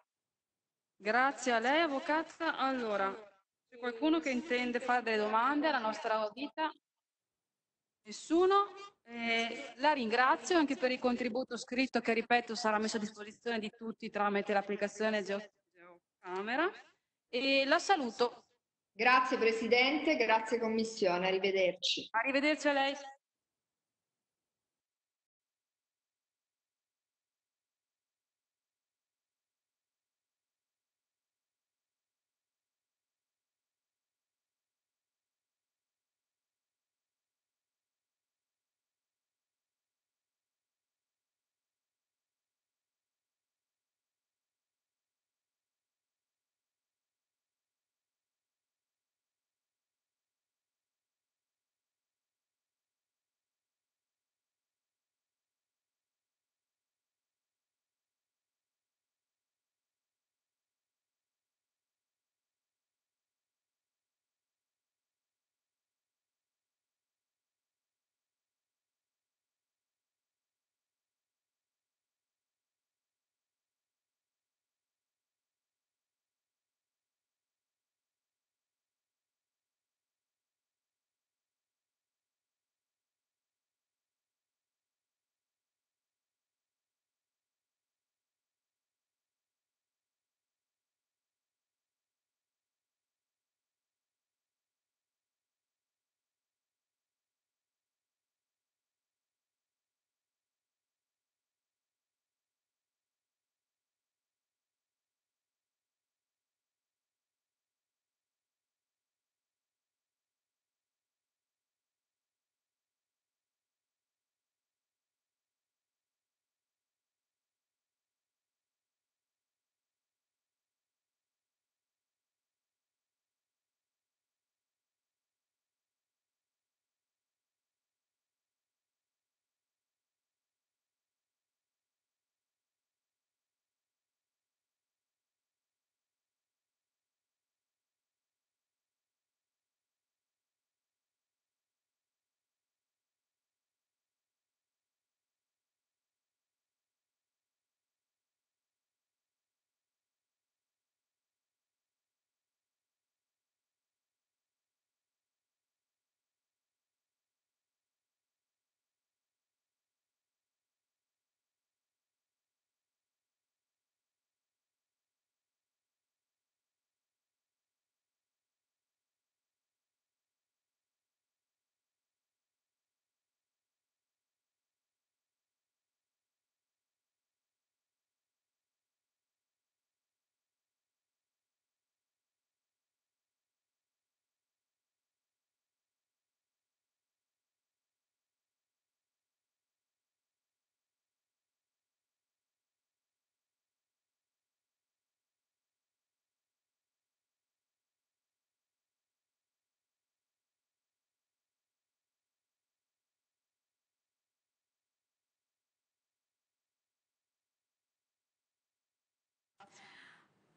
Speaker 1: Grazie a lei, avvocata. Allora, c'è qualcuno che intende fare delle domande alla nostra audita? Nessuno? Eh, la ringrazio anche per il contributo scritto che, ripeto, sarà messo a disposizione di tutti tramite l'applicazione Geocamera e la saluto.
Speaker 3: Grazie Presidente, grazie Commissione, arrivederci.
Speaker 1: Arrivederci a lei.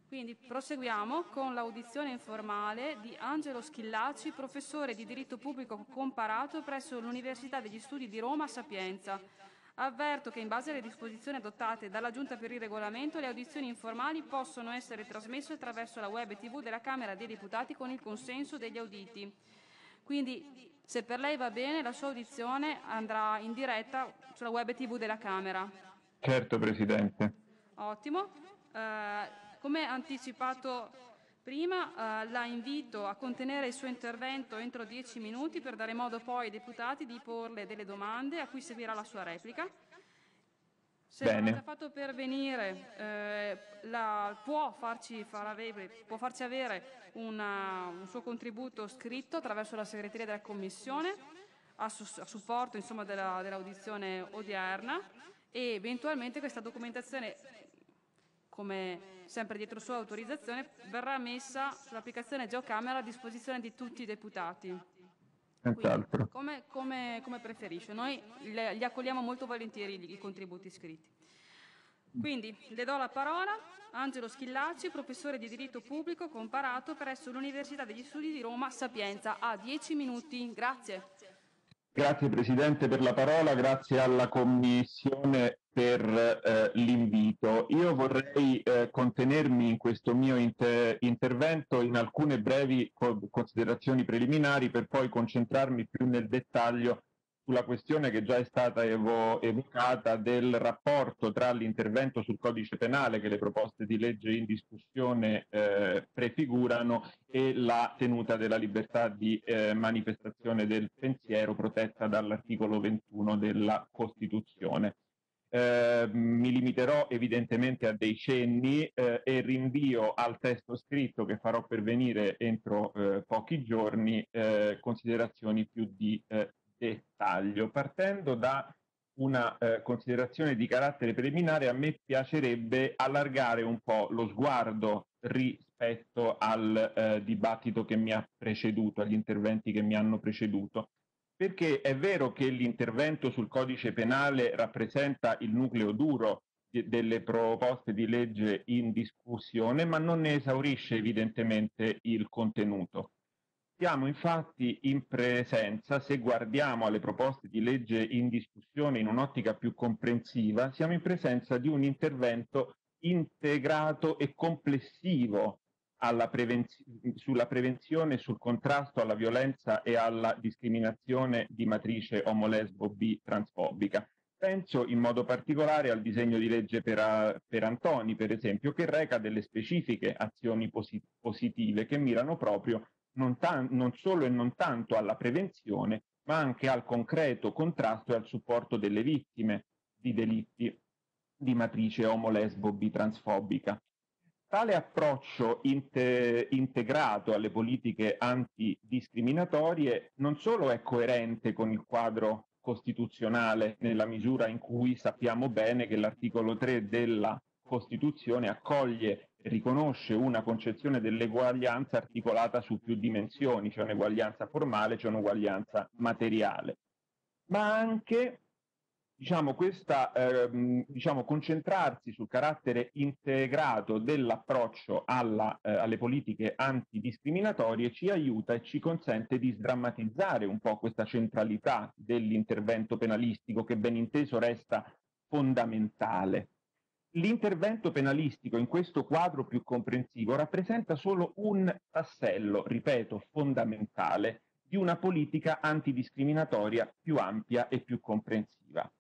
Speaker 1: Quindi proseguiamo con l'audizione informale di Angelo Schillaci, professore di diritto pubblico comparato presso l'Università degli Studi di Roma Sapienza. Avverto che in base alle disposizioni adottate dalla Giunta per il Regolamento, le audizioni informali possono essere trasmesse attraverso la web tivù della Camera dei Deputati con il consenso degli auditi. Quindi, se per lei va bene, la sua audizione andrà in diretta sulla web tivù della Camera.
Speaker 4: Certo, Presidente.
Speaker 1: Ottimo. Eh, come anticipato prima, eh, la invito a contenere il suo intervento entro dieci minuti per dare modo poi ai deputati di porle delle domande a cui seguirà la sua replica. Se
Speaker 4: Bene.
Speaker 1: non ha già fatto pervenire, eh, la, può, farci far avere, può farci avere una, un suo contributo scritto attraverso la segreteria della Commissione a, su, a supporto insomma, della, dell'audizione odierna, e eventualmente questa documentazione, come sempre dietro sua autorizzazione, verrà messa sull'applicazione GeoCamera a disposizione di tutti i deputati.
Speaker 4: Senz'altro.
Speaker 1: Come, come, come preferisce, noi le, gli accogliamo molto volentieri gli, i contributi scritti. Quindi le do la parola a Angelo Schillaci, professore di diritto pubblico comparato presso l'Università degli Studi di Roma Sapienza. Ha dieci minuti, grazie.
Speaker 4: Grazie Presidente per la parola, grazie alla Commissione per eh, l'invito. Io vorrei eh, contenermi in questo mio inter intervento in alcune brevi co considerazioni preliminari per poi concentrarmi più nel dettaglio sulla questione che già è stata evo evocata del rapporto tra l'intervento sul codice penale che le proposte di legge in discussione eh, prefigurano e la tenuta della libertà di eh, manifestazione del pensiero protetta dall'articolo ventuno della Costituzione. Eh, mi limiterò evidentemente a dei cenni eh, e rinvio al testo scritto che farò pervenire entro eh, pochi giorni eh, considerazioni più di eh, dettaglio. Partendo da una eh, considerazione di carattere preliminare, a me piacerebbe allargare un po' lo sguardo rispetto al eh, dibattito che mi ha preceduto, agli interventi che mi hanno preceduto. Perché è vero che l'intervento sul codice penale rappresenta il nucleo duro de delle proposte di legge in discussione, ma non ne esaurisce evidentemente il contenuto. Siamo infatti in presenza, se guardiamo alle proposte di legge in discussione in un'ottica più comprensiva, siamo in presenza di un intervento integrato e complessivo alla prevenz- sulla prevenzione e sul contrasto alla violenza e alla discriminazione di matrice omolesbo-bi transfobica. Penso in modo particolare al disegno di legge per, a, per Antoni, per esempio, che reca delle specifiche azioni posit positive che mirano proprio non, non solo e non tanto alla prevenzione, ma anche al concreto contrasto e al supporto delle vittime di delitti di matrice omolesbo-bi transfobica. Tale approccio inte integrato alle politiche antidiscriminatorie non solo è coerente con il quadro costituzionale, nella misura in cui sappiamo bene che l'articolo tre della Costituzione accoglie e riconosce una concezione dell'eguaglianza articolata su più dimensioni, cioè un'eguaglianza formale, cioè un'eguaglianza materiale, ma anche diciamo, questa, ehm, diciamo, concentrarsi sul carattere integrato dell'approccio alla, eh, alle politiche antidiscriminatorie ci aiuta e ci consente di sdrammatizzare un po' questa centralità dell'intervento penalistico che ben inteso resta fondamentale. L'intervento penalistico in questo quadro più comprensivo rappresenta solo un tassello, ripeto, fondamentale, di una politica antidiscriminatoria più ampia e più comprensiva.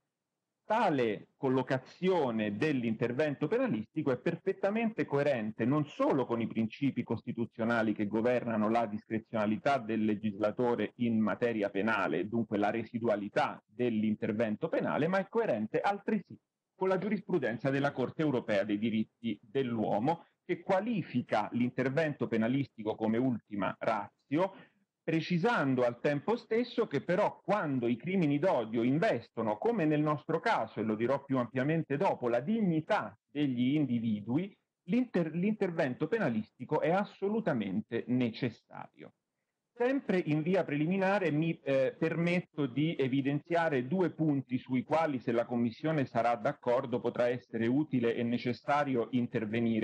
Speaker 4: Tale collocazione dell'intervento penalistico è perfettamente coerente non solo con i principi costituzionali che governano la discrezionalità del legislatore in materia penale, e dunque la residualità dell'intervento penale, ma è coerente altresì con la giurisprudenza della Corte europea dei diritti dell'uomo, che qualifica l'intervento penalistico come ultima ratio, precisando al tempo stesso che però quando i crimini d'odio investono, come nel nostro caso, e lo dirò più ampiamente dopo, la dignità degli individui, l'inter l'intervento penalistico è assolutamente necessario. Sempre in via preliminare mi eh, permetto di evidenziare due punti sui quali, se la Commissione sarà d'accordo, potrà essere utile e necessario intervenire.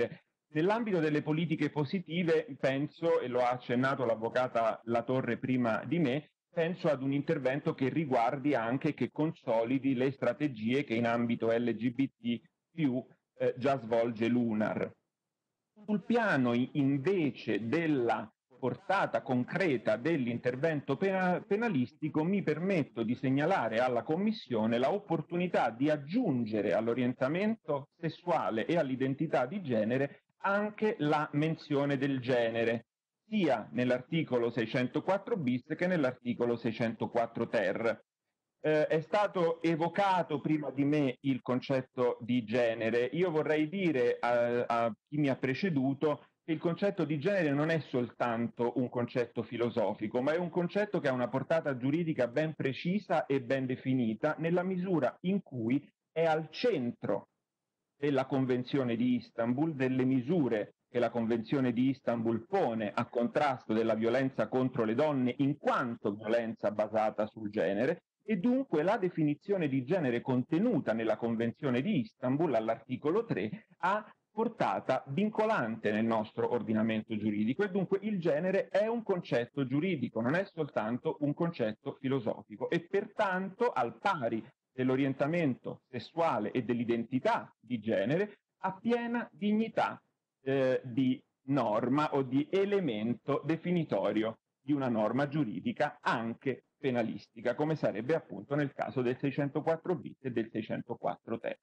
Speaker 4: Nell'ambito delle politiche positive penso, e lo ha accennato l'avvocata Latorre prima di me, penso ad un intervento che riguardi anche, che consolidi le strategie che in ambito L G B T più eh, già svolge l'UNAR. Sul piano invece della portata concreta dell'intervento pena- penalistico mi permetto di segnalare alla Commissione l'opportunità di aggiungere all'orientamento sessuale e all'identità di genere anche la menzione del genere, sia nell'articolo seicentoquattro bis che nell'articolo seicentoquattro ter. Eh, è stato evocato prima di me il concetto di genere. Io vorrei dire a, a chi mi ha preceduto che il concetto di genere non è soltanto un concetto filosofico, ma è un concetto che ha una portata giuridica ben precisa e ben definita, nella misura in cui è al centro della Convenzione di Istanbul, delle misure che la Convenzione di Istanbul pone a contrasto della violenza contro le donne in quanto violenza basata sul genere, e dunque la definizione di genere contenuta nella Convenzione di Istanbul all'articolo tre ha portata vincolante nel nostro ordinamento giuridico, e dunque il genere è un concetto giuridico, non è soltanto un concetto filosofico, e pertanto al pari dell'orientamento sessuale e dell'identità di genere ha piena dignità eh, di norma o di elemento definitorio di una norma giuridica anche penalistica, come sarebbe appunto nel caso del seicentoquattro bis e del seicentoquattro ter.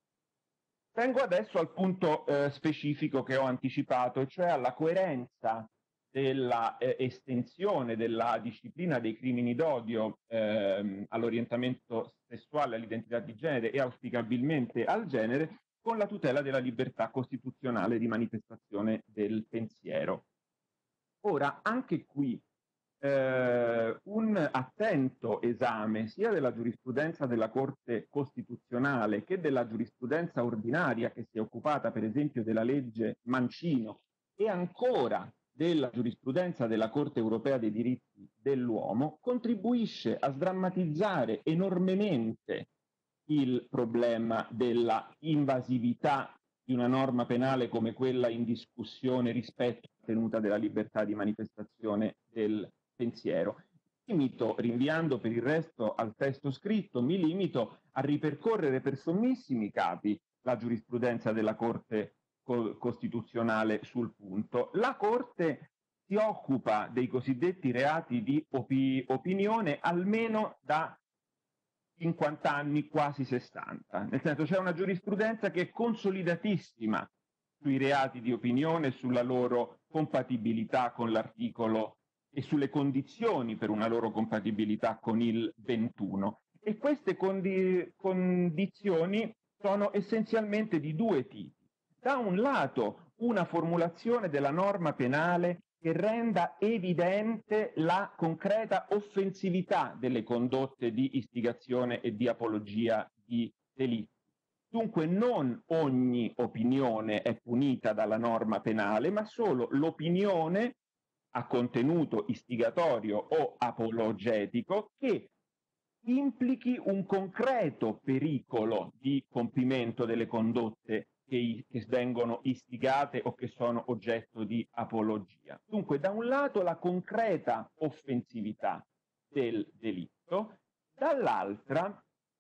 Speaker 4: Vengo adesso al punto eh, specifico che ho anticipato, e cioè alla coerenza della eh, estensione della disciplina dei crimini d'odio ehm, all'orientamento sessuale, all'identità di genere e auspicabilmente al genere, con la tutela della libertà costituzionale di manifestazione del pensiero. Ora, anche qui eh, un attento esame sia della giurisprudenza della Corte Costituzionale che della giurisprudenza ordinaria che si è occupata per esempio della legge Mancino, e ancora della giurisprudenza della Corte Europea dei diritti dell'uomo, contribuisce a sdrammatizzare enormemente il problema della invasività di una norma penale come quella in discussione rispetto alla tenuta della libertà di manifestazione del pensiero. Limito, rinviando per il resto al testo scritto, mi limito a ripercorrere per sommissimi capi la giurisprudenza della Corte co- Costituzionale sul punto. La Corte si occupa dei cosiddetti reati di opi- opinione almeno da cinquanta anni, quasi sessanta. Nel senso, c'è una giurisprudenza che è consolidatissima sui reati di opinione, sulla loro compatibilità con l'articolo e sulle condizioni per una loro compatibilità con il ventuno. E queste condi- condizioni sono essenzialmente di due tipi. Da un lato, una formulazione della norma penale che renda evidente la concreta offensività delle condotte di istigazione e di apologia di delitti. Dunque non ogni opinione è punita dalla norma penale, ma solo l'opinione a contenuto istigatorio o apologetico che implichi un concreto pericolo di compimento delle condotte che, che vengono istigate o che sono oggetto di apologia. Dunque, da un lato la concreta offensività del delitto, dall'altra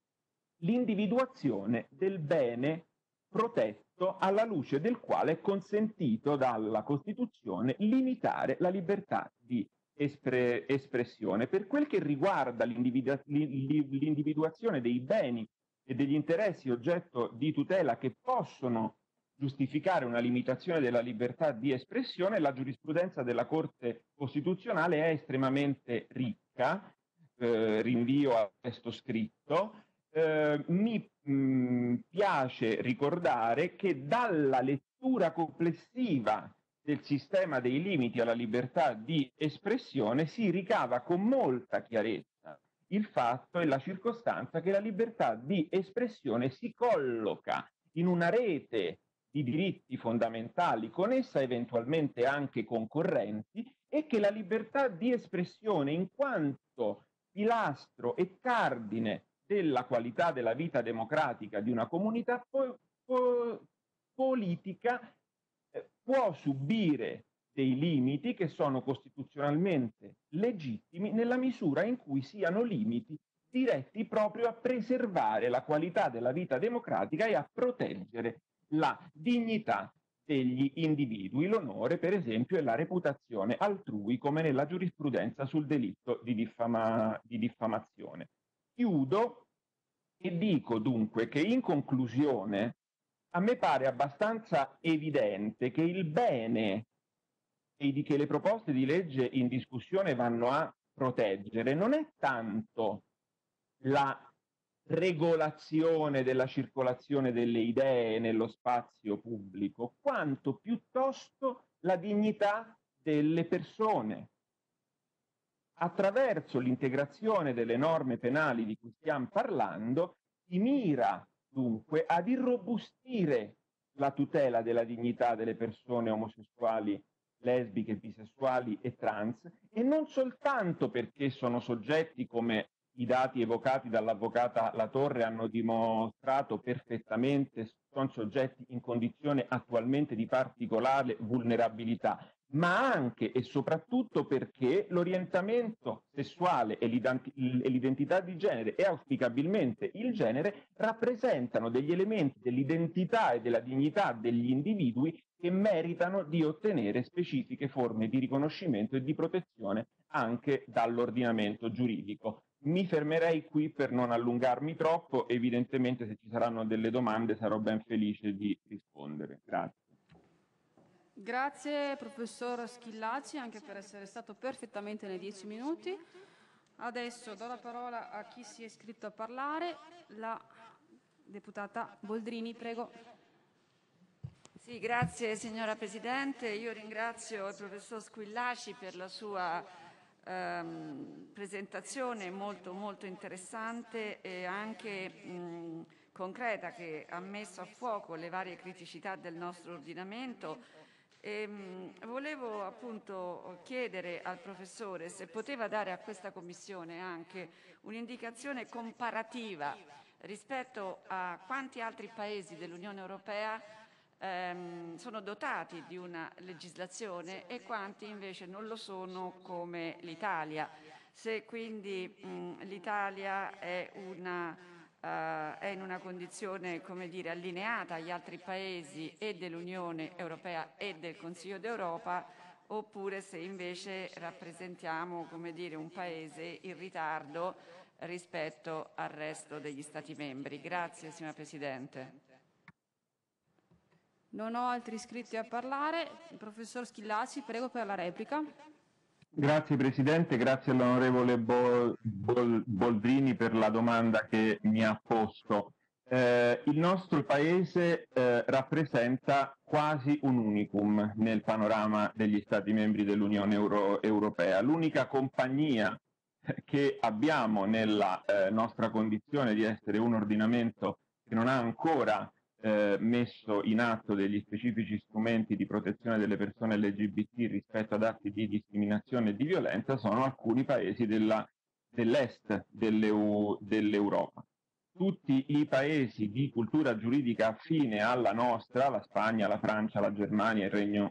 Speaker 4: l'individuazione del bene protetto alla luce del quale è consentito dalla Costituzione limitare la libertà di espre- espressione. Per quel che riguarda l'individu- l'individuazione dei beni e degli interessi oggetto di tutela che possono giustificare una limitazione della libertà di espressione, la giurisprudenza della Corte Costituzionale è estremamente ricca, eh, rinvio al testo scritto. Eh, mi mh, piace ricordare che dalla lettura complessiva del sistema dei limiti alla libertà di espressione si ricava con molta chiarezza il fatto e la circostanza che la libertà di espressione si colloca in una rete di diritti fondamentali, con essa eventualmente anche concorrenti, e che la libertà di espressione, in quanto pilastro e cardine della qualità della vita democratica di una comunità po- po- politica, eh, può subire dei limiti che sono costituzionalmente legittimi nella misura in cui siano limiti diretti proprio a preservare la qualità della vita democratica e a proteggere la dignità degli individui, l'onore per esempio e la reputazione altrui, come nella giurisprudenza sul delitto di, diffama, di diffamazione. Chiudo e dico dunque che in conclusione a me pare abbastanza evidente che il bene e di che le proposte di legge in discussione vanno a proteggere non è tanto la regolazione della circolazione delle idee nello spazio pubblico, quanto piuttosto la dignità delle persone. Attraverso l'integrazione delle norme penali di cui stiamo parlando, si mira dunque ad irrobustire la tutela della dignità delle persone omosessuali, lesbiche, bisessuali e trans, e non soltanto perché sono soggetti, come i dati evocati dall'avvocata Latorre hanno dimostrato perfettamente, sono soggetti in condizione attualmente di particolare vulnerabilità, ma anche e soprattutto perché l'orientamento sessuale e l'identità di genere e auspicabilmente il genere rappresentano degli elementi dell'identità e della dignità degli individui che meritano di ottenere specifiche forme di riconoscimento e di protezione anche dall'ordinamento giuridico. Mi fermerei qui per non allungarmi troppo, evidentemente se ci saranno delle domande sarò ben felice di rispondere. Grazie.
Speaker 1: Grazie professor Schillaci anche per essere stato perfettamente nei dieci minuti. Adesso do la parola a chi si è iscritto a parlare, la deputata Boldrini, prego.
Speaker 5: Sì, grazie signora Presidente. Io ringrazio il professor Squillaci per la sua ehm, presentazione molto molto interessante e anche mh, concreta, che ha messo a fuoco le varie criticità del nostro ordinamento. E, mh, volevo appunto chiedere al professore se poteva dare a questa Commissione anche un'indicazione comparativa rispetto a quanti altri paesi dell'Unione Europea ehm, sono dotati di una legislazione e quanti invece non lo sono, come l'Italia. Se quindi mh, l'Italia è una Uh, è in una condizione, come dire, allineata agli altri paesi e dell'Unione Europea e del Consiglio d'Europa, oppure se invece rappresentiamo, come dire, un paese in ritardo rispetto al resto degli Stati membri. Grazie, signora Presidente.
Speaker 1: Non ho altri iscritti a parlare. Il professor Schillaci, prego per la replica.
Speaker 4: Grazie Presidente, grazie all'onorevole Bol, Bol, Boldrini per la domanda che mi ha posto. Eh, il nostro Paese eh, rappresenta quasi un unicum nel panorama degli Stati membri dell'Unione Euro, Europea. L'unica compagnia che abbiamo nella eh, nostra condizione di essere un ordinamento che non ha ancora Eh, messo in atto degli specifici strumenti di protezione delle persone L G B T rispetto ad atti di discriminazione e di violenza sono alcuni paesi della, dell'est dell'Eu, dell'Europa. Tutti i paesi di cultura giuridica affine alla nostra, la Spagna, la Francia, la Germania, il Regno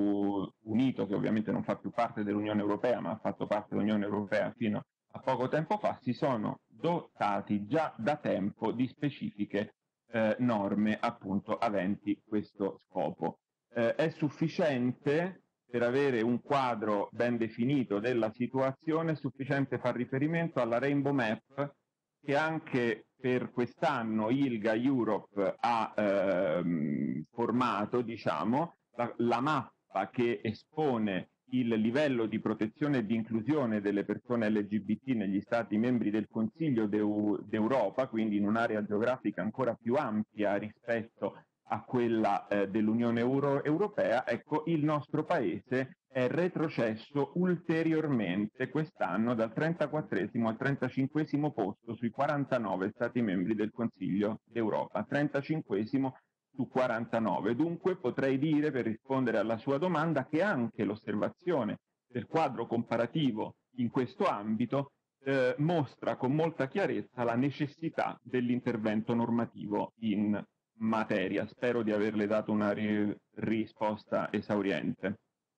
Speaker 4: Unito, che ovviamente non fa più parte dell'Unione Europea, ma ha fatto parte dell'Unione Europea fino a poco tempo fa, si sono dotati già da tempo di specifiche Eh, norme appunto aventi questo scopo. Eh, è sufficiente, per avere un quadro ben definito della situazione, è sufficiente far riferimento alla Rainbow Map che anche per quest'anno ILGA Europe ha ehm, formato, diciamo, la, la mappa che espone il livello di protezione e di inclusione delle persone L G B T negli Stati membri del Consiglio d'Europa, quindi in un'area geografica ancora più ampia rispetto a quella eh, dell'Unione Euro Europea. Ecco, il nostro Paese è retrocesso ulteriormente quest'anno dal trentaquattresimo al trentacinquesimo posto sui quarantanove Stati membri del Consiglio d'Europa, trentacinquesimo su quarantanove. Dunque potrei dire, per rispondere alla sua domanda, che anche l'osservazione del quadro comparativo in questo ambito eh, mostra con molta chiarezza la necessità dell'intervento normativo in materia. Spero di averle dato una ri- risposta esauriente.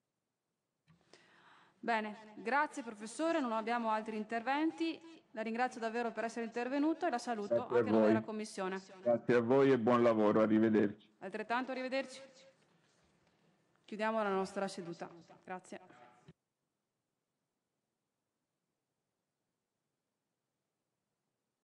Speaker 1: Bene, grazie professore, non abbiamo altri interventi. La ringrazio davvero per essere intervenuto e la saluto
Speaker 4: Grazie a
Speaker 1: anche a nome
Speaker 4: voi.
Speaker 1: della Commissione.
Speaker 4: Grazie a voi e buon lavoro, arrivederci.
Speaker 1: Altrettanto, arrivederci. Chiudiamo la nostra seduta. Grazie.